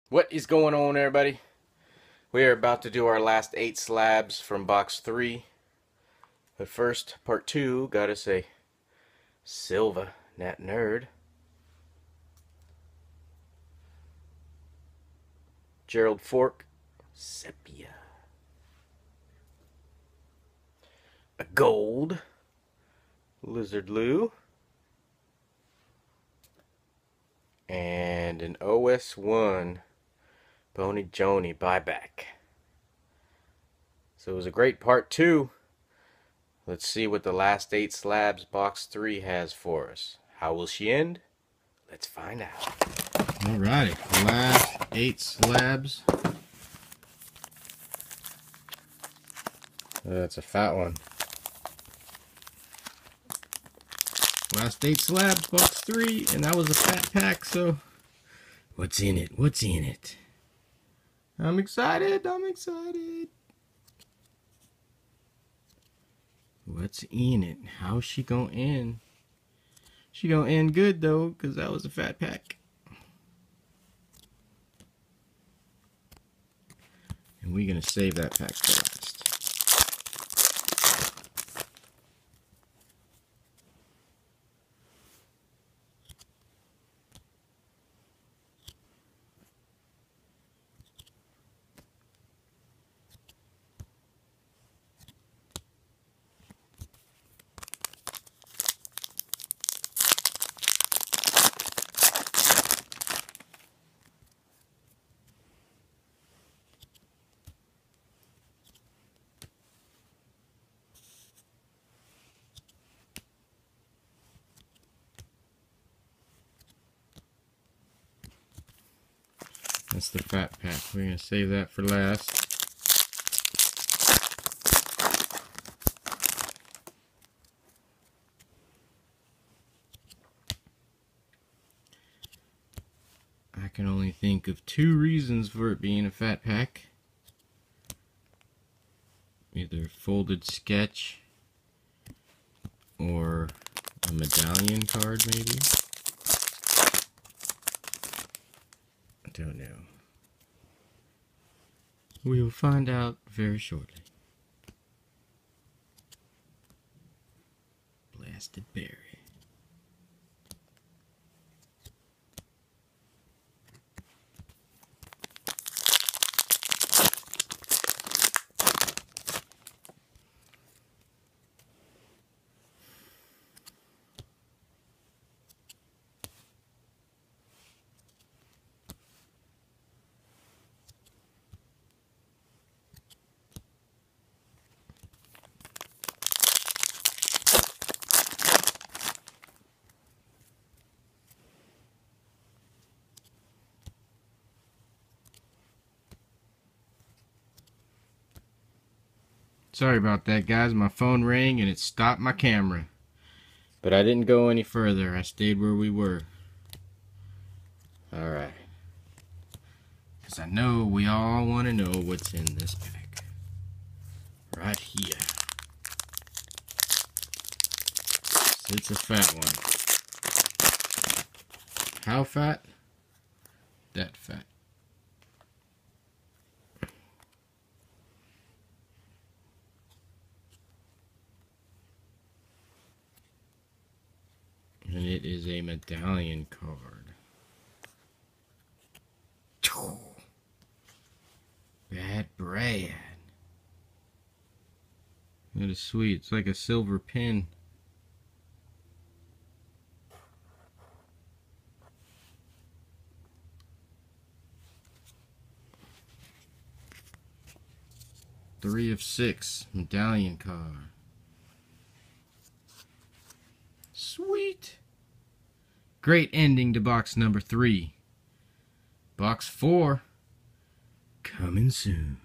What is going on, everybody? We are about to do our last 8 slabs from box 3. But first, part 2 got us a Silva Nat Nerd, Gerald Fork, Sepia, a gold Lizard Lou, and an OS1 Boney Joni buyback. So it was a great part 2. Let's see what the last 8 slabs box 3 has for us. How will she end? Let's find out. Alrighty, last 8 slabs. That's a fat one. Last 8 slabs, box 3, and that was a fat pack, so what's in it? What's in it? I'm excited, I'm excited. What's in it? How's she gonna end? She gonna end good though, because that was a fat pack. And we're gonna save that pack for last. That's the fat pack. We're gonna save that for last. I can only think of 2 reasons for it being a fat pack. Either folded sketch or a medallion card, maybe. I don't know. We will find out very shortly. Blasted berry. Sorry about that, guys. My phone rang and it stopped my camera. But I didn't go any further. I stayed where we were. Alright. Because I know we all want to know what's in this pack. Right here. It's a fat one. How fat? That fat. And it is a medallion card. Bad Brad. That is sweet. It's like a silver pin. Three of 6 medallion card. Sweet. Great ending to box number 3. Box 4 coming soon.